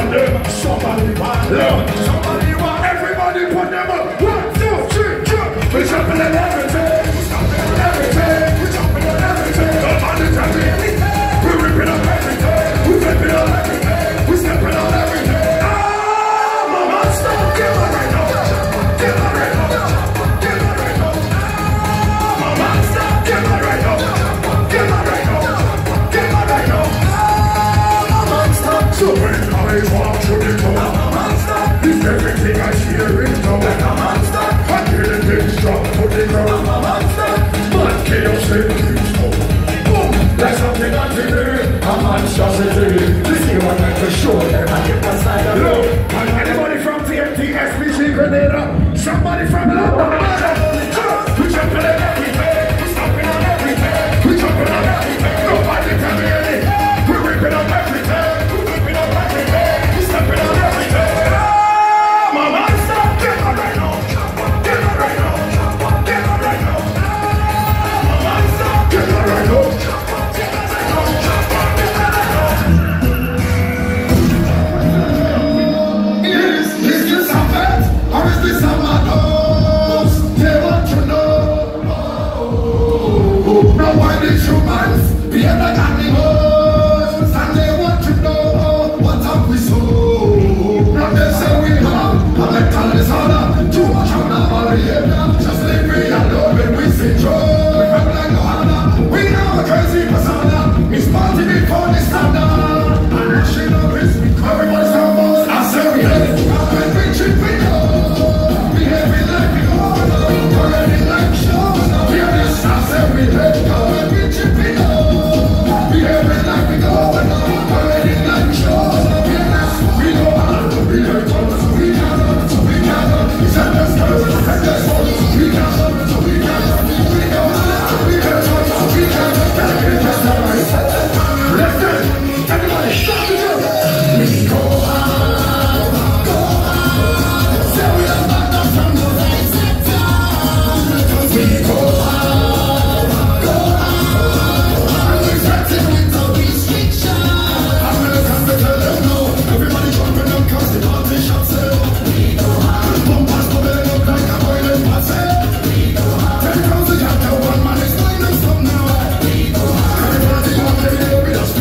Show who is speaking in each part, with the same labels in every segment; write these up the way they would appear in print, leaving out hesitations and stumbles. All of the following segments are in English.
Speaker 1: Somebody want. Everybody put them up. 1, 2, 3, jump. We jumping on everything. Everything. We jumping on everything. Come on, it's everything. We ripping up everything. We flipping on everything. We stepping on everything. Ah, mama, stop. Get my right now. Get my right now. Get my right now. Mama, stop. Get my right now. Get my right now. Get my right now. Mama, stop. So when I walk through the door, it's everything I hear it now. Like a monster. I hear the things drop to the ground. I'm a monster. But chaos in the boom. Like something on the air. A monstrosity. This is what I can show them. I get my side of low. Anybody from TNT, SPG, Grenada? Somebody from London? We jumping on everything. We stopping on everything. We jumping on everything. Nobody tell me anything. We're ripping up everything. We're ripping up everything. We're stepping on everything. Just leave me alone when we see trouble. We rap like no other. We know a crazy persona. It's party before the standard. And she know it's everybody's almost. I say we hate it. When we trip we know. We heavy like we go. We're ready like shows. We are this. I say we hate it. When we trip we know. We heavy like we go. We're ready like shows. We are this. We go hard. We hate it. So we can. So we can. It's a best girl. Everybody stop the drum. We go hard, go hard. Say we are back up from the rising down. We go hard, go hard. And we're starting with no restriction. I'm gonna come to tell them no. Everybody jumping up cause the party shots it. We go hard. Bumpers bubbling up like a boiling pot. We go hard. 10,000 after one man is going to stop now. We go hard. Everybody want to be with us.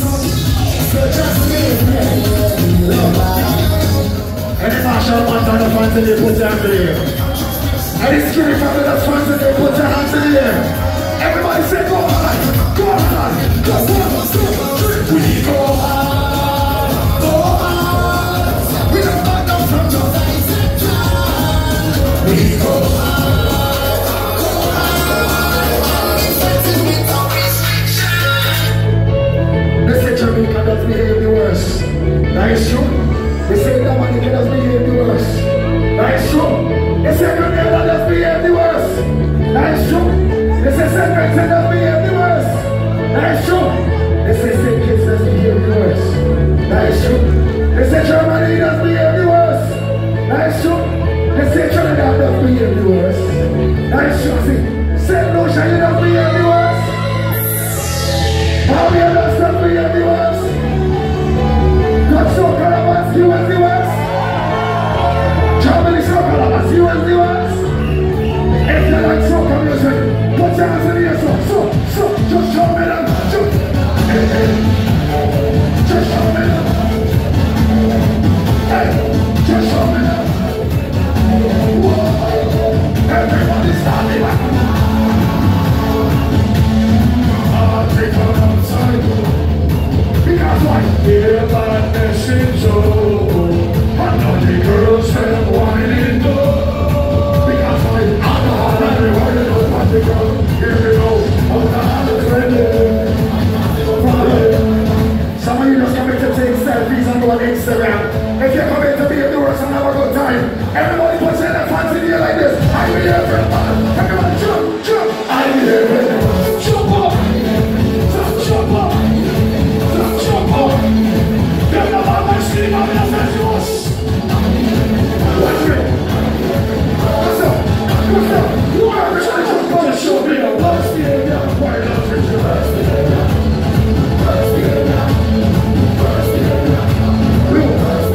Speaker 1: Any martial ones on the front of the put your hands in the air. Any skinny family that's front of the put your hands in the air. Everybody say go hard, go hard, go hard. We go hard, go hard. We don't back down from the rising ground. We go hard, go hard. Starting with no restriction. They say Jamaica does behave the worst. That is true. They say Dominica does behave the worst. That is true. They say Grenada does behave the worst. That is true. They say St. Vincent does behave the worst. That is true. They say St. Kitts does behave the worst. That is true. They say Germany does behave the worst. That is true. They say Trinidad does behave the worst. That is true. See, St. Lucia does behave the worst. How does behave the worst? God so Calabas, you as the West. Germany so Calabas, you as the West. If you like soca music, put your hands in the air. So, just show me them. Just show me them. Hey, just show me them. Whoa. Everybody standing back. I'll take her outside. Because why? Hear about the shit show. I know the girls have whining though. Because why? I know how everybody knows what they go. Here we go. Oh, God, it's ready. Some of you just coming to take selfies and go on Instagram. If you're coming to be in the worst and have a good time, everybody puts in their hands in the air like this. I will hear everybody. Everybody jump, jump. I will hear everybody. Jump up. Jump up. Jump up. Get the man and scream out in the festivals. Watch me. What's up? What's up? You are going to show me the worst behavior. Why not fix your best behavior? First behavior. First behavior.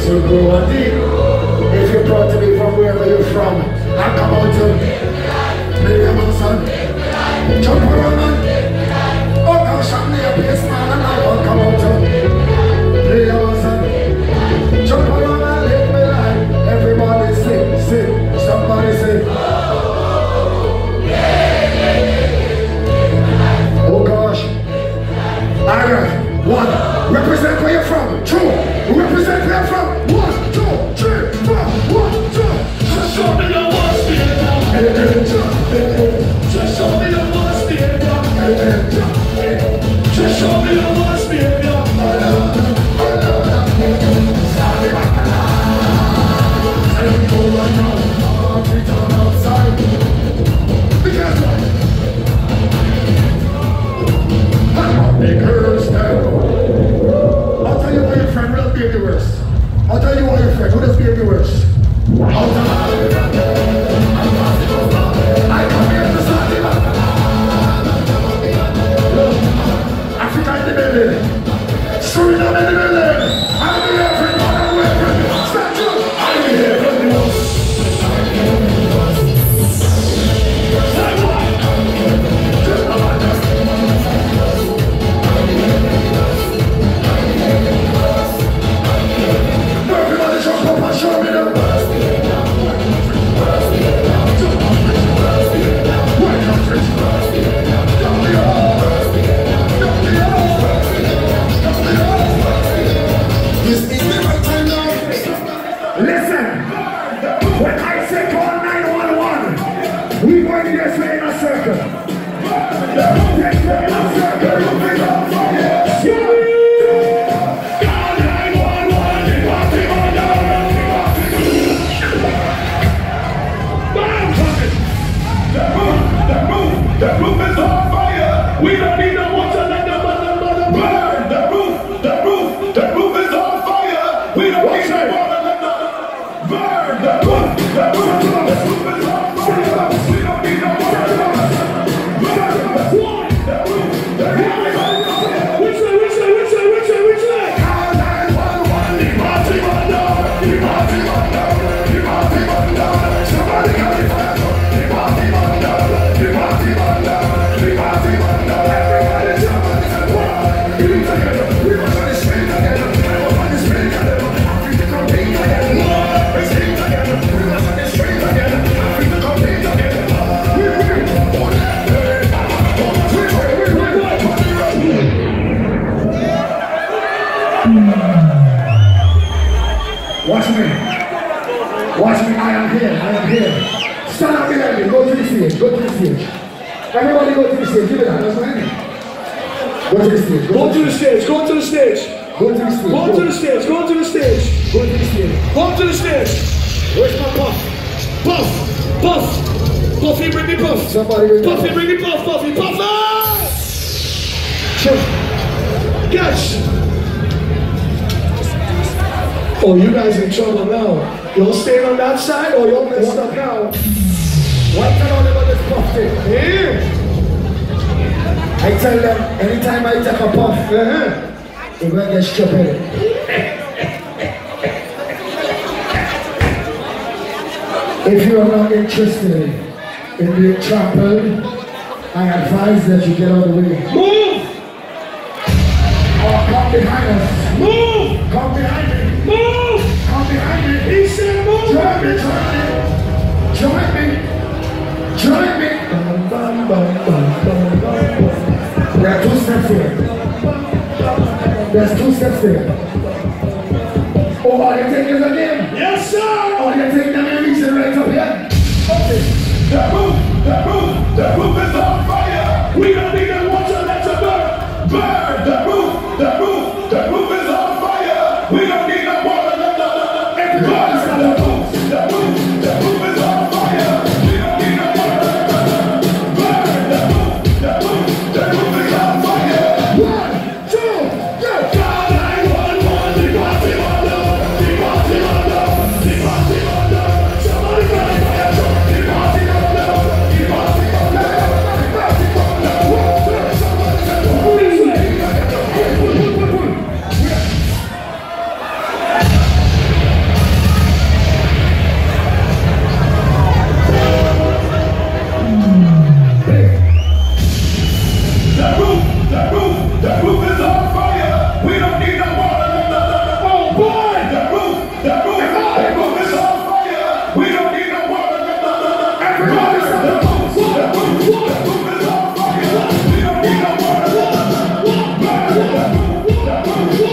Speaker 1: to grow and deep. If you're proud to be from wherever you're from, I come out to make a man, son. Jump around, man. Oh gosh, I'm near a place, man, and I won't come out to play a man, son. Jump around and live my life. Everybody sing, sing. Somebody sing. Oh gosh. Alright. One. Represent where you're from. Two. Represent where you're from. 1, 2, 3, 4. 1, 2. Just show me your one stand up. Just show me your one stand up. Just show me your one stand up. I'll tell you what your friend will be the worst. I'll tell you what your friend will be the worst. I come here to study. Africa in the building. Suriname in the building. I'll be here for you. I'm here. Statue. I'll be here for you. Everybody jump up and show me the listen, when I say call 911, we going to this way in a circle. This way in a circle, you bring up from here. Call 911, you want to go down. The roof is on fire. We don't need no water, let the mother burn. The roof is on fire. We don't need no water, let the burn. The roof is on fire. We don't need no water, let the burn. Which way? Call 911. You want to go down. You want to go down. You want to go down. Somebody got it fire. You want to go down. You want to go down. You want to go down. Everybody jump on this one. We want to spin together. We want to spin together. Africa compete together. We sing together. We want to spin together. Africa compete together. Watch me. Watch me. I am here. Stand up behind me. Go to the stage. Everybody go to the stage. Give it up. That's my name. Go to the stage. Go to the stage. Go to the stage. Where's my puff? Puffy, bring me puff. Somebody bring me puff. Puffy, bring me puff. Puffer! Catch. Oh, you guys in trouble now. Y'all staying on that side or y'all messed up now? What tell them about this puff thing? Yeah. I tell them, anytime I take a puff, they're gonna get stupid. If you are not interested in being trampled, I advise that you get out of the way. Move! Or come behind us. Move! Come behind me. Move! Come behind me. He said move! Join me. There are 2 steps here. There's 2 steps there. Oh, all you think is a game? Yes, sir! All you think the name is right up here? Okay. The roof is on fire! We don't need no water, let it burn! Burn! The roof is on fire! We don't need no water, let it burn! The roof is on fire! We don't need no water, let it burn! The roof is on fire! 1, 2, go! Call 911, we want to go down! Somebody got it fire! We want to go down!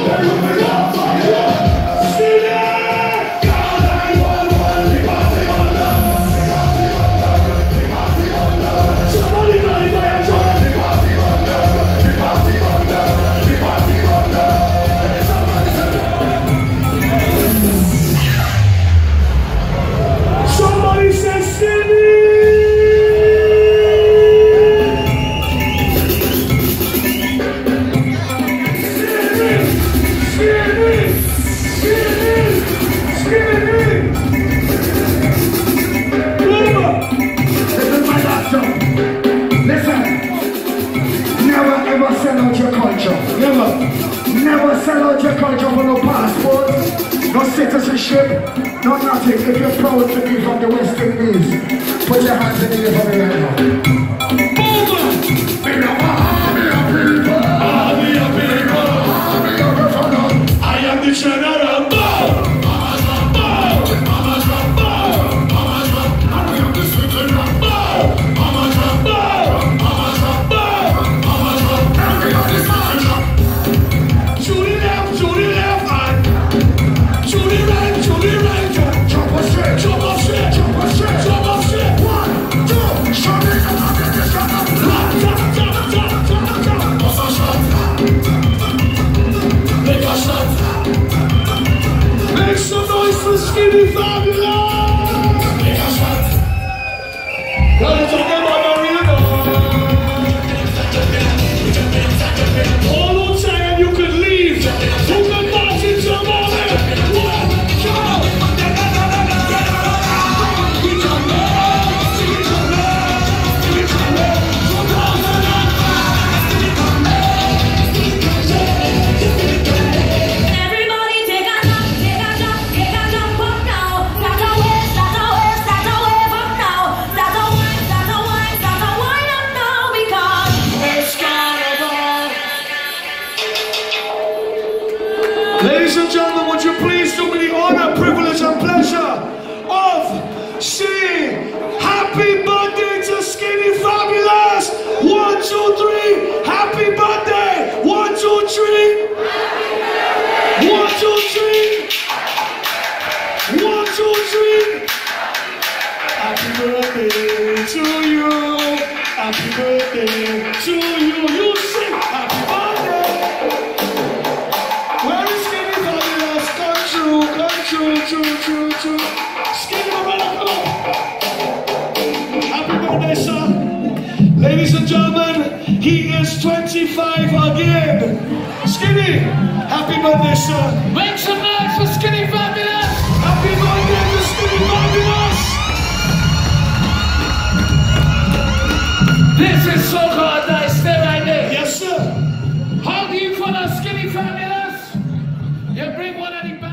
Speaker 1: Never sell out your culture for no passport, no citizenship, no nothing. If you're proud to be from the West Indies, put your hands in the air for me right now. I am the general. Skinny Fabulous! Make a shot! Gotta talk about the real all on time you could leave. You can march in your moment. One, two! Ladies and gentlemen, would you please do me the honor, privilege, and pleasure of saying happy birthday to Skinny Fabulous! 1, 2, 3, happy birthday! 1, 2, 3! 1, 2, 3! 1, 2, 3! Happy birthday to you! Happy birthday to you! You sing happy birthday! True. Skinny Morella, come on. Happy birthday, son. Ladies and gentlemen, he is 25 again. Skinny, happy birthday, son.
Speaker 2: Make some noise for Skinny Fabulous.
Speaker 1: Happy birthday to Skinny Fabulous.
Speaker 2: This is so hard, nice. Stay right there.
Speaker 1: Yes, sir.
Speaker 2: How do you follow Skinny Fabulous? You bring one of the